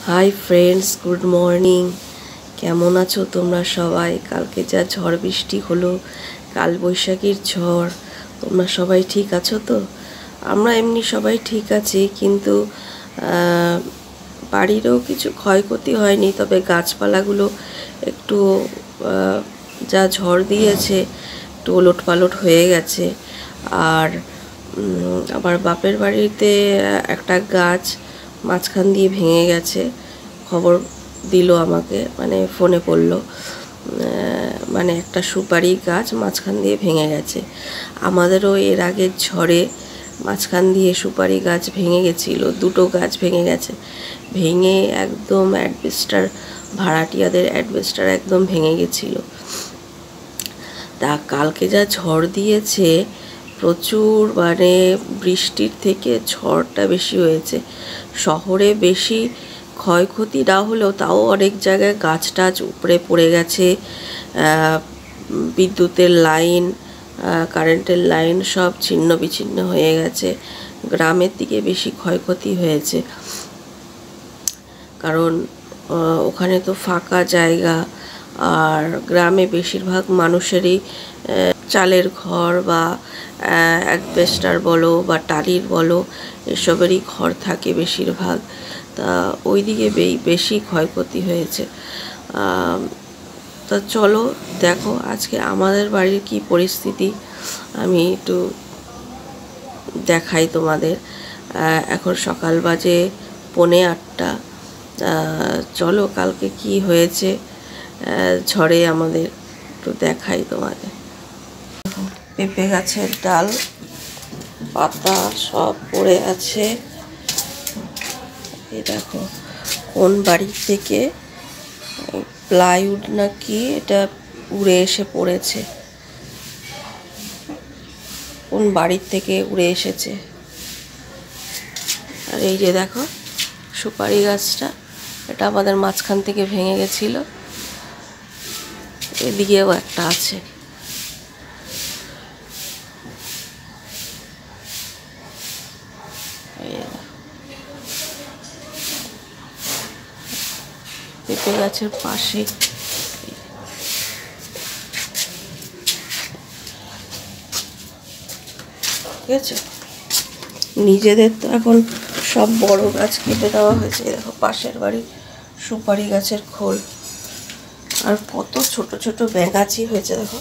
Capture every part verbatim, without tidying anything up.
Hi friends, good morning. কেমন আছো তোমরা সবাই? কালকে যা ঝড় বৃষ্টি হলো, কাল বৈশাখীর ঝড়, তোমরা সবাই ঠিক আছো তো? আমরা এমনি সবাই ঠিক আছি, কিন্তু বাড়িরও কিছু ক্ষয়ক্ষতি হয়নি, তবে গাছপালাগুলো একটু যা ঝড় দিয়েছে একটু ওলট পালট হয়ে গেছে। আর আমার বাপের বাড়িতে একটা গাছ মাঝখান দিয়ে ভেঙে গেছে, খবর দিল আমাকে, মানে ফোনে পড়লো, মানে একটা সুপারি গাছ মাঝখান দিয়ে ভেঙে গেছে। আমাদেরও এর আগের ঝড়ে মাঝখান দিয়ে সুপারি গাছ ভেঙে গেছিল, দুটো গাছ ভেঙে গেছে। ভেঙে একদম অ্যাডবেস্টার, ভাড়াটিয়াদের অ্যাডবেস্টার একদম ভেঙে গেছিল। তা কালকে যা ঝড় দিয়েছে, প্রচুর, মানে বৃষ্টির থেকে ঝড়টা বেশি হয়েছে। শহরে বেশি ক্ষয়ক্ষতি না হলেও তাও অনেক জায়গায় গাছ টাছ উপড়ে পড়ে গেছে, বিদ্যুতের লাইন, কারেন্টের লাইন সব ছিন্ন বিচ্ছিন্ন হয়ে গেছে। গ্রামের দিকে বেশি ক্ষয়ক্ষতি হয়েছে, কারণ ওখানে তো ফাঁকা জায়গা, আর গ্রামে বেশিরভাগ মানুষেরই চালের ঘর বা অ্যাসবেস্টার বলো বা টালির বলো, এসবেরই ঘর থাকে বেশিরভাগ। তা ওই দিকে বেশি ক্ষয়ক্ষতি হয়েছে। তা চলো দেখো আজকে আমাদের বাড়ির কি পরিস্থিতি, আমি একটু দেখাই তোমাদের। এখন সকাল বাজে পৌনে আটটা। চলো কালকে কি হয়েছে ঝড়ে আমাদের একটু দেখাই তোমাদের। পেঁপে গাছের ডাল পাতা সব পড়ে আছে। এই দেখো, কোন বাড়ি থেকে প্লাইউড নাকি এটা উড়ে এসে পড়েছে, কোন বাড়ির থেকে উড়ে এসেছে। আর এই যে দেখো সুপারি গাছটা, এটা আমাদের মাঝখান থেকে ভেঙে গেছিল। এদিকেও একটা আছে। পেঁপে গাছের পাশে ঠিক আছে। নিজেদের তো এখন সব বড় গাছ কেটে দেওয়া হয়েছে। দেখো পাশের বাড়ির সুপারি গাছের খোল, আর কত ছোট ছোট ব্যাঙাচি হয়েছে, দেখো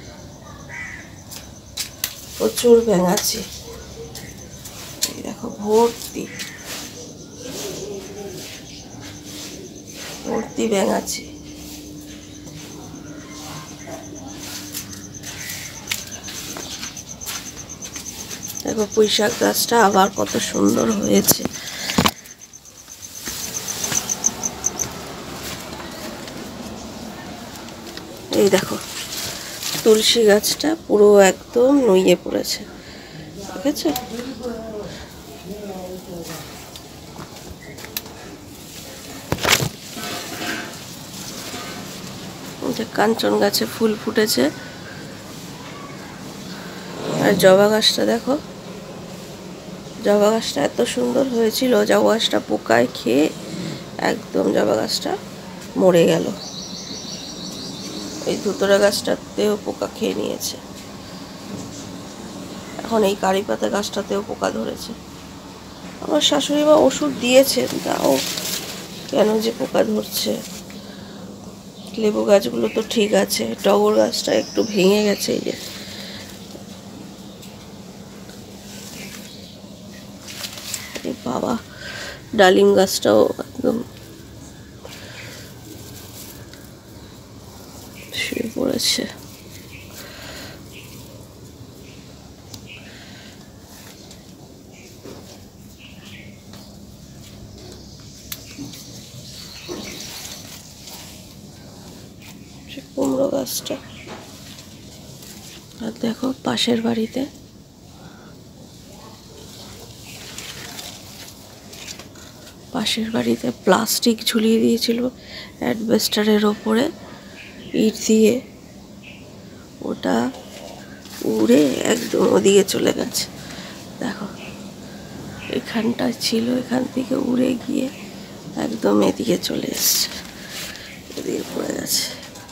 প্রচুর ব্যাঙাচি, এই দেখো ভর্তি ভর্তি ব্যাঙাচি। দেখো পুঁইশাক গাছটা আবার কত সুন্দর হয়েছে। এই দেখো তুলসী গাছটা পুরো একদম নুয়ে পড়েছে, ঠিক আছে। কাঞ্চন গাছে ফুল ফুটেছে। আর জবা গাছটা দেখো, জবা গাছটা এত সুন্দর হয়েছিল, জবা গাছটা পোকায় খেয়ে একদম জবা গাছটা মরে গেল। এই ধুতরা গাছটাতেও পোকা খেয়ে নিয়েছে। এখন এই কারি পাতা গাছটাতেও পোকা ধরেছে। আমার শাশুড়ি মা ওষুধ দিয়েছেন, তাও কেন যে পোকা ধরছে। লেবু গাছগুলো তো ঠিক আছে, টগর গাছটা একটু ভেঙে গেছে। এই যে বাবা, ডালিম গাছটাও একদম শুয়ে পড়েছে। কুমড়ো গাছটা, আর দেখো পাশের বাড়িতে পাশের বাড়িতে প্লাস্টিক ঝুলিয়ে দিয়েছিল অ্যাডবেস্টারের ওপরে ইট দিয়ে, ওটা উড়ে একদম ওদিকে চলে গেছে। দেখো এখানটা ছিল, এখান থেকে উড়ে গিয়ে একদম এদিকে চলে এসছে, এদিকে পড়ে গেছে।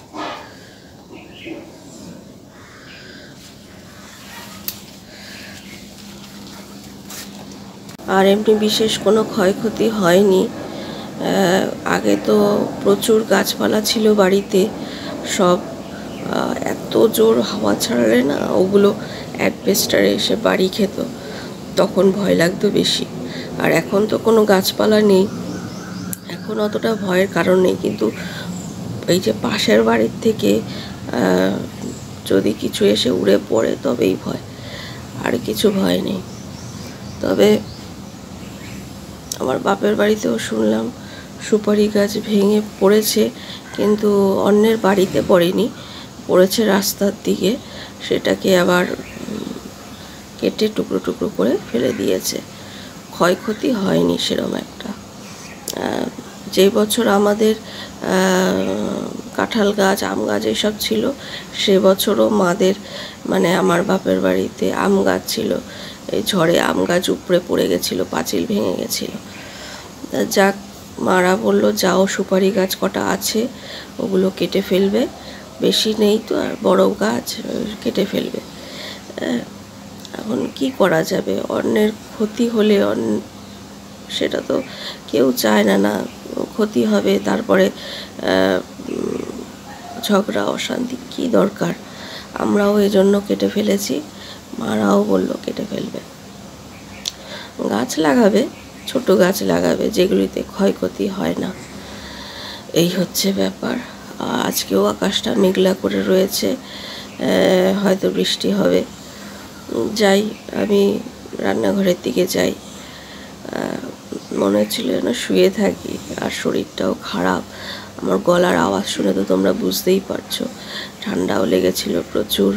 আর এমনি বিশেষ কোনো ক্ষয়ক্ষতি হয়নি। আগে তো প্রচুর গাছপালা ছিল বাড়িতে, সব এত জোর হাওয়া ছাড়লে না ওগুলো অ্যাডবেস্টারে এসে বাড়ি খেত, তখন ভয় লাগতো বেশি। আর এখন তো কোনো গাছপালা নেই, এখন অতটা ভয়ের কারণ নেই। কিন্তু এই যে পাশের বাড়ির থেকে যদি কিছু এসে উড়ে পড়ে তবেই ভয়, আর কিছু ভয় নেই। তবে আমার বাপের বাড়িতেও শুনলাম সুপারি গাছ ভেঙে পড়েছে, কিন্তু অন্যের বাড়িতে পড়েনি, পড়েছে রাস্তার দিকে, সেটাকে আবার কেটে টুকরো টুকরো করে ফেলে দিয়েছে। ক্ষয়ক্ষতি হয়নি সেরকম একটা। যে বছর আমাদের কাঁঠাল গাছ, আম গাছ এসব ছিল, সে বছরও মাদের মানে আমার বাপের বাড়িতে আম গাছ ছিল, এই ঝড়ে আম গাছ উপড়ে পড়ে গেছিলো, পাঁচিল ভেঙে গেছিলো। যাক, মারা বললো যাও সুপারি গাছ কটা আছে ওগুলো কেটে ফেলবে, বেশি নেই তো, আর বড় গাছ কেটে ফেলবে। এখন কি করা যাবে, অন্যের ক্ষতি হলে সেটা তো কেউ চায় না না ক্ষতি হবে, তারপরে ঝগড়া অশান্তি কি দরকার। আমরাও এই জন্য কেটে ফেলেছি, মারাও বললো কেটে ফেলবে। গাছ লাগাবে, ছোট গাছ লাগাবে যেগুলিতে ক্ষয়ক্ষতি হয় না, এই হচ্ছে ব্যাপার। আজকেও আকাশটা মেঘলা করে রয়েছে, হয়তো বৃষ্টি হবে। যাই, আমি রান্নাঘরের দিকে যাই। মনে হচ্ছিল যেন শুয়ে থাকি, আর শরীরটাও খারাপ। আমার গলার আওয়াজ শুনে তো তোমরা বুঝতেই পারছো, ঠান্ডাও লেগেছিল প্রচুর।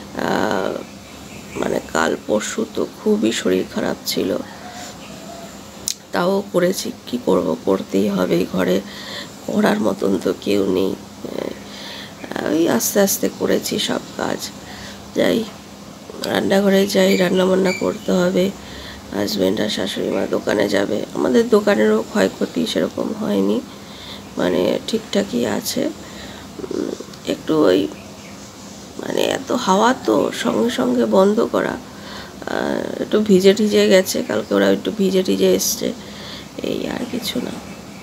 মানে কাল পরশু তো খুবই শরীর খারাপ ছিল, তাও করেছি, কি করব, করতেই হবে, ঘরে করার মতন তো কেউ নেই। ওই আস্তে আস্তে করেছি সব কাজ। যাই, রান্নাঘরে যাই, রান্নাবান্না করতে হবে। হাজব্যান্ড আর শাশুড়ি মা দোকানে যাবে। আমাদের দোকানেরও ক্ষয়ক্ষতি সেরকম হয়নি, মানে ঠিকঠাকই আছে। একটু ওই মানে এত হাওয়া তো সঙ্গে সঙ্গে বন্ধ করা, একটু ভিজে টিজে গেছে, কালকে ওরা একটু ভিজে টিজে এসছে, এই আর কিছু না।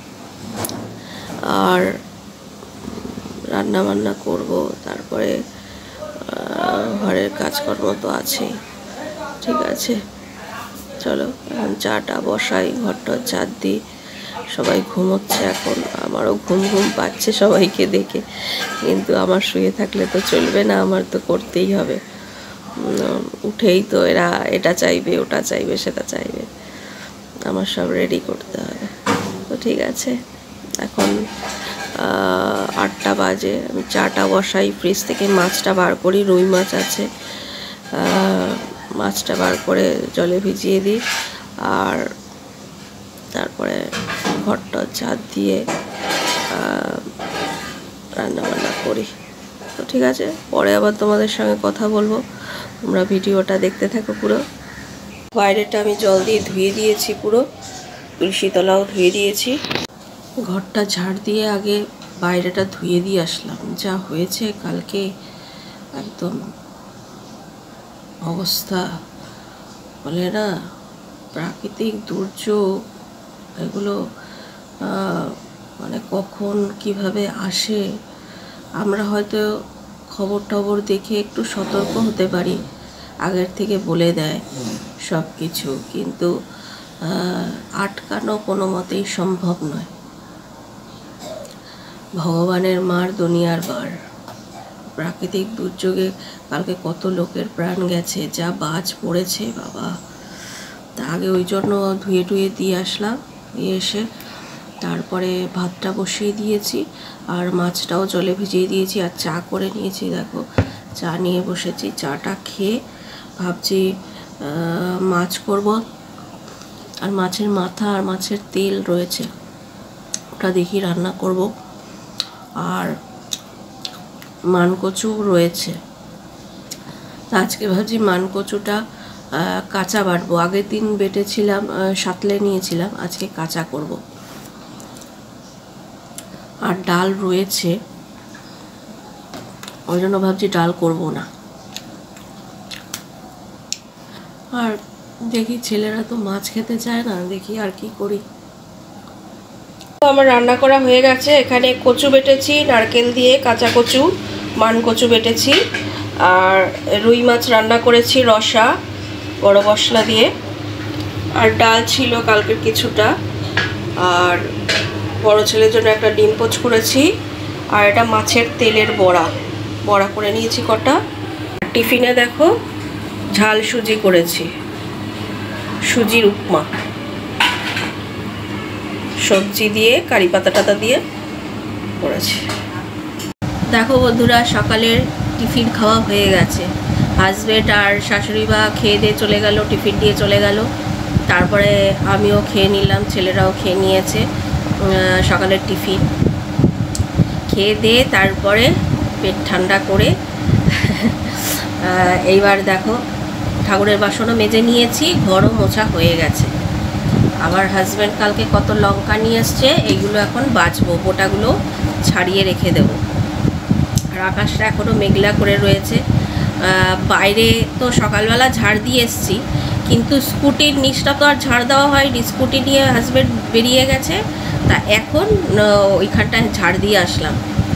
আর রান্না বান্না করব, তারপরে ঘরের কাজকর্ম তো আছেই। ঠিক আছে, চলো এখন চাটা বসাই, ঘরটা চার দিই। সবাই ঘুমোচ্ছে এখন, আমারও ঘুম ঘুম পাচ্ছে সবাইকে দেখে, কিন্তু আমার শুয়ে থাকলে তো চলবে না, আমার তো করতেই হবে। উঠেই তো এরা এটা চাইবে, ওটা চাইবে, সেটা চাইবে, আমার সব রেডি করতে হবে। তো ঠিক আছে, এখন আটটা বাজে, আমি চাটা বসাই, ফ্রিজ থেকে মাছটা বার করি, রুই মাছ আছে, মাছটা বার করে জলে ভিজিয়ে দিই, আর তারপরে ঘরটা ঝাড় দিয়ে রান্নাবান্না করি। তো ঠিক আছে, পরে আবার তোমাদের সঙ্গে কথা বলবো, তোমরা ভিডিওটা দেখতে থাকো পুরো। বাইরেটা আমি জল দিয়ে ধুয়ে দিয়েছি, পুরো তুলসীতলাও ধুয়ে দিয়েছি। ঘরটা ঝাড় দিয়ে আগে বাইরেটা ধুয়ে দিয়ে আসলাম, যা হয়েছে কালকে একদম অবস্থা, বলে না প্রাকৃতিক দুর্যোগ, এগুলো মানে কখন কিভাবে আসে আমরা হয়তো খবর টবর দেখে একটু সতর্ক হতে পারি, আগের থেকে বলে দেয় সব কিছু, কিন্তু আটকানো কোনো মতেই সম্ভব নয়। ভগবানের মার দুনিয়ার বার, প্রাকৃতিক দুর্যোগে কালকে কত লোকের প্রাণ গেছে, যা বাজ পড়েছে বাবা। তা আগে ওই জন্য ধুয়ে টুয়ে দিয়ে আসলাম, দিয়ে এসে তারপরে ভাতটা বসিয়ে দিয়েছি, আর মাছটাও জলে ভিজিয়ে দিয়েছি, আর চা করে নিয়েছি। দেখো, চা নিয়ে বসেছি, চাটা খেয়ে ভাবছি মাছ করব, আর মাছের মাথা আর মাছের তেল রয়েছে, ওটা দেখি রান্না করব। আর মানকচু রয়েছে, আজকে ভাবছি মানকচুটা কাঁচা বাটবো। আগের দিন বেটেছিলাম, সাতলে নিয়েছিলাম, আজকে কাঁচা করব। আর ডাল রয়েছে, ওই জন্য ভাবছি ডাল করব না। আর দেখি ছেলেরা তো মাছ খেতে চায় না, দেখি আর কি করি। আমার রান্না করা হয়ে গেছে। এখানে কচু বেটেছি নারকেল দিয়ে, কাঁচা কচু, মান কচু বেটেছি, আর রুই মাছ রান্না করেছি রসা বড় মশলা দিয়ে, আর ডাল ছিল কালকের কিছুটা, আর বড় ছেলের জন্য একটা ডিম পোচ করেছি, আর এটা মাছের তেলের বড়া বড়া করে নিয়েছি কটা। টিফিনে দেখো ঝাল সুজি করেছি, সুজির উপমা, সবজি দিয়ে কারি পাতা টাতা দিয়ে করেছি। দেখো বন্ধুরা, সকালের টিফিন খাওয়া হয়ে গেছে। হাজব্যান্ড আর শাশুড়ি মা খেয়ে দিয়ে চলে গেল, টিফিন দিয়ে চলে গেল। তারপরে আমিও খেয়ে নিলাম, ছেলেরাও খেয়ে নিয়েছে সকালের টিফিন। খেয়ে দিয়ে তারপরে পেট ঠান্ডা করে এইবার দেখো ঠাকুরের বাসনও মেজে নিয়েছি, ঘরও মোছা হয়ে গেছে। আমার হাজব্যান্ড কালকে কত লঙ্কা নিয়ে এসছে, এইগুলো এখন বাছবো, বোটাগুলো ছাড়িয়ে রেখে দেবো। আর আকাশটা এখনও মেঘলা করে রয়েছে। বাইরে তো সকালবেলা ঝাড় দিয়ে এসছি, কিন্তু স্কুটির নিচটা তো আর ঝাড় দেওয়া হয়নি, স্কুটি নিয়ে হাজব্যান্ড বেরিয়ে গেছে, তা এখন ওইখানটায় ঝাড় দিয়ে আসলাম।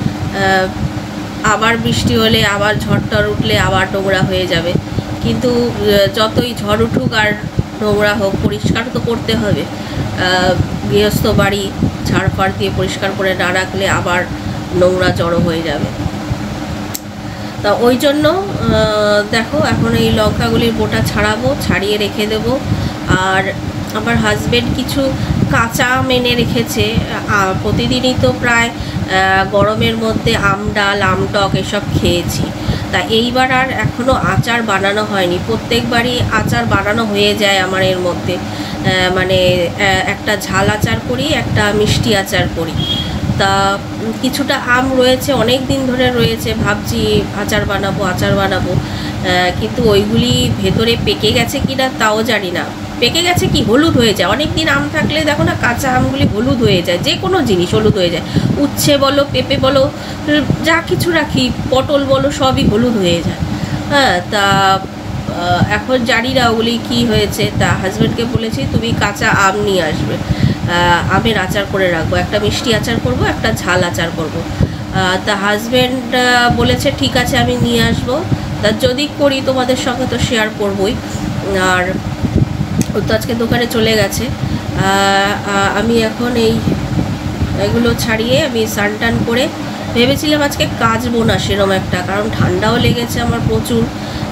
আবার বৃষ্টি হলে, আবার ঝড় টড় উঠলে আবার নোংরা হয়ে যাবে, কিন্তু যতই ঝড় উঠুক আর নোংরা হোক, পরিষ্কার তো করতে হবে। গৃহস্থ বাড়ি ঝাড় ফাড় দিয়ে পরিষ্কার করে না রাখলে আবার নোংরা জড়ো হয়ে যাবে। তা ওই জন্য দেখো এখন এই লঙ্কাগুলির বোটা ছাড়াবো, ছাড়িয়ে রেখে দেব। আর আমার হাজব্যান্ড কিছু কাঁচা আম এনে রেখেছে। প্রতিদিনই তো প্রায় গরমের মধ্যে আম ডাল, আম টক এসব খেয়েছি, তা এইবার আর এখনও আচার বানানো হয়নি। প্রত্যেকবারই আচার বানানো হয়ে যায় আমার এর মধ্যে, মানে একটা ঝাল আচার করি, একটা মিষ্টি আচার করি। তা কিছুটা আম রয়েছে, অনেক দিন ধরে রয়েছে, ভাবছি আচার বানাবো আচার বানাবো কিন্তু ওইগুলি ভেতরে পেকে গেছে কি না তাও জানি না। পেকে গেছে কি হলুদ হয়ে যায়, অনেক দিন আম থাকলে দেখো না কাঁচা আমগুলি হলুদ হয়ে যায়, যে কোনো জিনিস হলুদ হয়ে যায়, উচ্ছে বলো, পেঁপে বলো, যা কিছু রাখি, পটল বলো, সবই হলুদ হয়ে যায়। হ্যাঁ, তা এখন জানি না ওগুলি কী হয়েছে। তা হাজব্যান্ডকে বলেছি তুমি কাঁচা আম নিয়ে আসবে, আমের আচার করে রাখবো, একটা মিষ্টি আচার করব, একটা ঝাল আচার করব। তা হাজব্যান্ড বলেছে ঠিক আছে আমি নিয়ে আসবো, তা যদি করি তোমাদের সঙ্গে তো শেয়ার করবই। আর ও তো আজকে দোকানে চলে গেছে। আমি এখন এই এগুলো ছাড়িয়ে আমি স্নান টান করে ভেবেছিলাম আজকে কাচবো না সেরকম একটা, কারণ ঠান্ডাও লেগেছে আমার প্রচুর,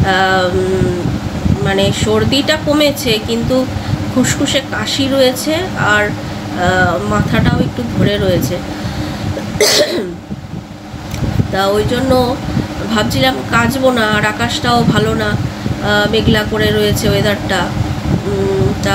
মানে সর্দিটা কমেছে কিন্তু খুসখুসে কাশি রয়েছে, আর মাথাটাও একটু ধরে রয়েছে। তা ওই জন্য ভাবছিলাম কাচবো না, আর আকাশটাও ভালো না, মেঘলা করে রয়েছে ওয়েদারটা। তা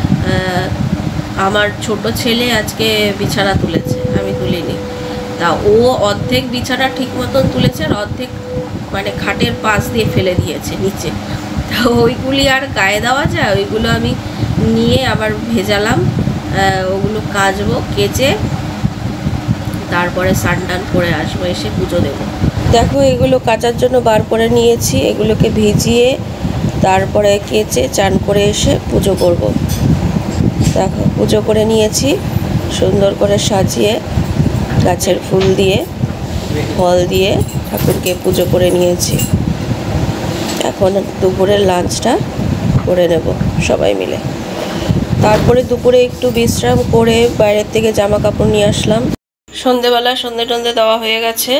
আমার ছোট ছেলে আজকে বিছানা তুলেছে, আমি তুলিনি। তা ও অর্ধেক বিছানা ঠিক মতন তুলেছে, আর অর্ধেক মানে খাটের পাশ দিয়ে ফেলে দিয়েছে নিচে। তা ওইগুলি আর গায়ে দেওয়া যায়, ওইগুলো আমি নিয়ে আবার ভেজালাম, ওগুলো কাচবো, কেচে তারপরে স্নান টান করে আসবো, এসে পুজো দেবো। দেখো এগুলো কাচার জন্য বার করে নিয়েছি, এগুলোকে ভিজিয়ে তারপরে কেচে চান করে এসে পুজো করব। দেখো পুজো করে নিয়েছি, সুন্দর করে সাজিয়ে গাছের ফুল দিয়ে ফল দিয়ে ঠাকুরকে পুজো করে নিয়েছি। এখন দুপুরের লাঞ্চটা করে নেব সবাই মিলে। তারপরে দুপুরে একটু বিশ্রাম করে বাইরের থেকে জামা কাপড় নিয়ে আসলাম। সন্ধেবেলা সন্ধে টন্ধে দেওয়া হয়ে গেছে,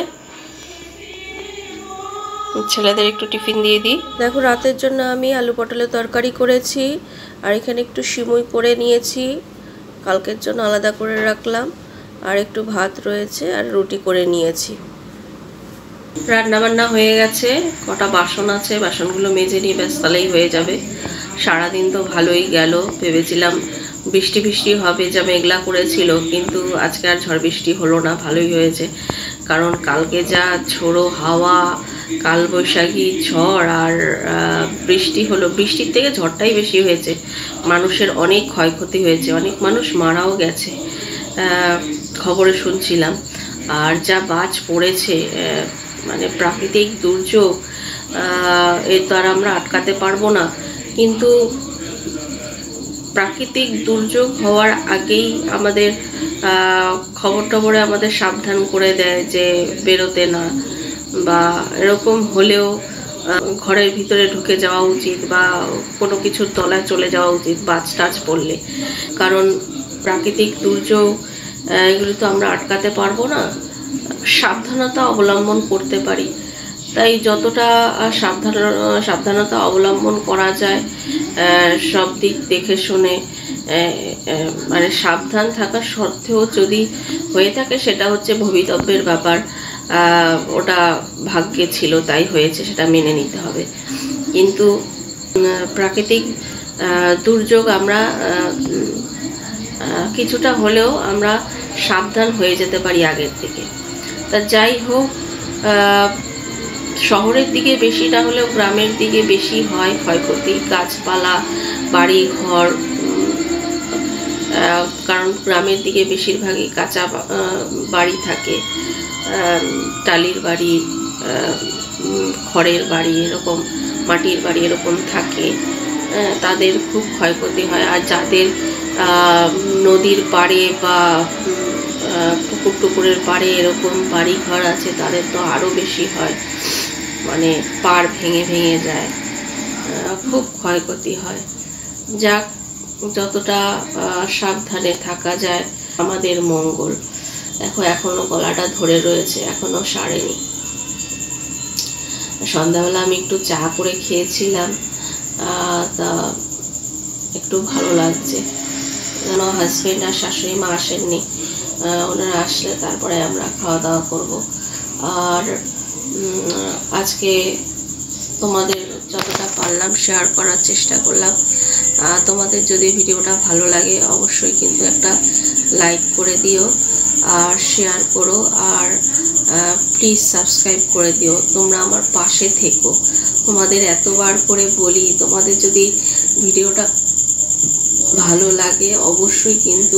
ছেলেদের একটু টিফিন দিয়ে দিই। দেখো রাতের জন্য আমি আলু পটলের তরকারি করেছি, আর এখানে একটু সিমুই করে নিয়েছি, কালকের জন্য আলাদা করে রাখলাম, আর একটু ভাত রয়েছে, আর রুটি করে নিয়েছি। রান্নাবান্না হয়ে গেছে, কটা বাসন আছে, বাসনগুলো মেজে নিয়ে ব্যাস তাহলেই হয়ে যাবে। সারাদিন তো ভালোই গেল, ভেবেছিলাম বৃষ্টি বৃষ্টি হবে, যা মেঘলা করেছিল, কিন্তু আজকে আর ঝড় বৃষ্টি হলো না, ভালোই হয়েছে। কারণ কালকে যা ঝোড়ো হাওয়া, কালবৈশাখী ঝড় আর বৃষ্টি হলো, বৃষ্টির থেকে ঝড়টাই বেশি হয়েছে, মানুষের অনেক ক্ষয়ক্ষতি হয়েছে, অনেক মানুষ মারাও গেছে খবরে শুনছিলাম। আর যা বাজ পড়েছে, মানে প্রাকৃতিক দুর্যোগ, এর তো আর আমরা আটকাতে পারবো না। কিন্তু প্রাকৃতিক দুর্যোগ হওয়ার আগেই আমাদের খবর টবরে আমাদের সাবধান করে দেয় যে বেরোতে না, বা এরকম হলেও ঘরের ভিতরে ঢুকে যাওয়া উচিত বা কোনো কিছুর তলায় চলে যাওয়া উচিত বাজ টাজ পড়লে। কারণ প্রাকৃতিক দুর্যোগ এগুলো তো আমরা আটকাতে পারবো না, সাবধানতা অবলম্বন করতে পারি। তাই যতটা সাবধান সাবধানতা অবলম্বন করা যায়, সব দিক দেখে শুনে, মানে সাবধান থাকা সত্ত্বেও যদি হয়ে থাকে সেটা হচ্ছে ভবিতব্যের ব্যাপার, ওটা ভাগ্যে ছিল তাই হয়েছে, সেটা মেনে নিতে হবে। কিন্তু প্রাকৃতিক দুর্যোগ আমরা কিছুটা হলেও আমরা সাবধান হয়ে যেতে পারি আগের থেকে। তা যাই হোক, শহরের দিকে বেশি না হলেও গ্রামের দিকে বেশি হয় ক্ষয়ক্ষতি, গাছপালা, বাড়ি ঘর। কারণ গ্রামের দিকে বেশিরভাগই কাঁচা বাড়ি থাকে, টালির বাড়ি, খড়ের বাড়ি, এরকম মাটির বাড়ি এরকম থাকে, তাদের খুব ক্ষয়ক্ষতি হয়। আর যাদের নদীর পাড়ে বা পুকুর টুকুরের পাড়ে এরকম বাড়ি ঘর আছে তাদের তো আরও বেশি হয়, মানে পাড় ভেঙে ভেঙে যায়, খুব ক্ষয়ক্ষতি হয়। যাক, যতটা সাবধানে থাকা যায় আমাদের মঙ্গল। দেখো এখনো গলাটা ধরে রয়েছে, এখনো সারেনি। সন্ধ্যাবেলা আমি একটু চা করে খেয়েছিলাম, তা একটু ভালো লাগছে। যেন হাজবেন্ড আর শাশুড়ি মা আসেননি, ওনারা আসলে তারপরে আমরা খাওয়া দাওয়া করব। আর আজকে তোমাদের যতটা পারলাম শেয়ার করার চেষ্টা করলাম। তোমাদের যদি ভিডিওটা ভালো লাগে অবশ্যই কিন্তু একটা লাইক করে দিও আর শেয়ার করো, আর প্লিজ সাবস্ক্রাইব করে দিও। তোমরা আমার পাশে থেকো, তোমাদের এতবার করে বলি, তোমাদের যদি ভিডিওটা ভালো লাগে অবশ্যই কিন্তু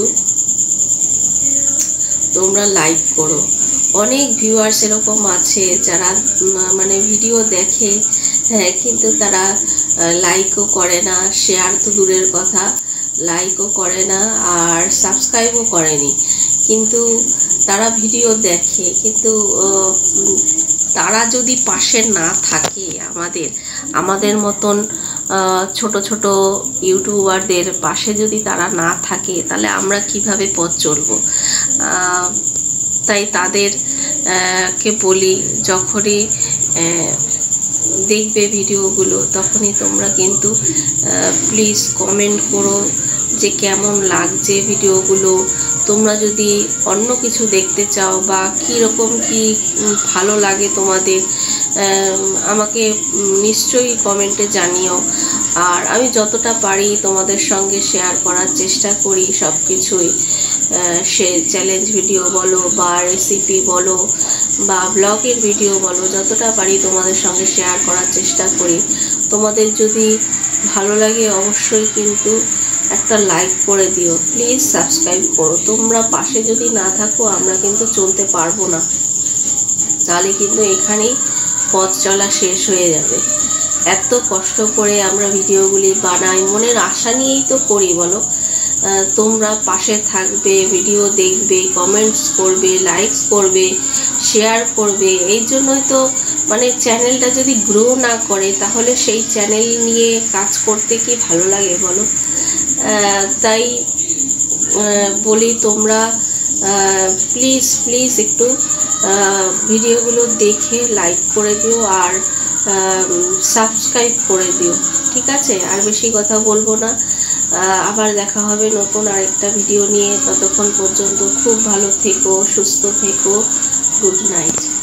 তোমরা লাইক করো। অনেক ভিউয়ার্স এরকম আছে যারা মানে ভিডিও দেখে, হ্যাঁ, কিন্তু তারা লাইকও করে না, শেয়ার তো দূরের কথা, লাইকও করে না আর সাবস্ক্রাইবও করেনি। কিন্তু তারা ভিডিও দেখে, কিন্তু তারা যদি পাশে না থাকে, আমাদের আমাদের মতন ছোট ছোট ইউটিউবারদের পাশে যদি তারা না থাকে তাহলে আমরা কিভাবে পথ চলব? তাই তাদের কে বলি, যখনই দেখবে ভিডিওগুলো তখনই তোমরা কিন্তু প্লিজ কমেন্ট করো যে কেমন লাগছে ভিডিওগুলো। তোমরা যদি অন্য কিছু দেখতে চাও বা কীরকম কি ভালো লাগে তোমাদের, আমাকে নিশ্চয়ই কমেন্টে জানিও। আর আমি যতটা পারি তোমাদের সঙ্গে শেয়ার করার চেষ্টা করি সব কিছুই, সে চ্যালেঞ্জ ভিডিও বলো বা রেসিপি বলো বা ব্লগের ভিডিও বলো, যতটা পারি তোমাদের সঙ্গে শেয়ার করার চেষ্টা করি। তোমাদের যদি ভালো লাগে অবশ্যই কিন্তু একটা লাইক করে দিও, প্লিজ সাবস্ক্রাইব করো। তোমরা পাশে যদি না থাকো আমরা কিন্তু চলতে পারবো না, তাহলে কিন্তু এখানেই পথ চলা শেষ হয়ে যাবে। এত কষ্ট করে আমরা ভিডিওগুলি বানাই, মনের আশা নিয়েই তো করি বলো। তোমরা পাশে থাকবে, ভিডিও দেখবে, কমেন্টস করবে, লাইকস করবে, শেয়ার করবে, এই জন্যই তো মানে চ্যানেলটা যদি গ্রো না করে তাহলে সেই চ্যানেল নিয়ে কাজ করতে কি ভালো লাগে বলো? তাই বলি তোমরা প্লিজ প্লিজ একটু ভিডিওগুলো দেখে লাইক করে দিও আর সাবস্ক্রাইব করে দিও, ঠিক আছে? আর বেশি কথা বলবো না, আবার দেখা হবে নতুন আরেকটা ভিডিও নিয়ে। ততক্ষণ পর্যন্ত খুব ভালো থেকো, সুস্থ থেকো, গুড নাইট।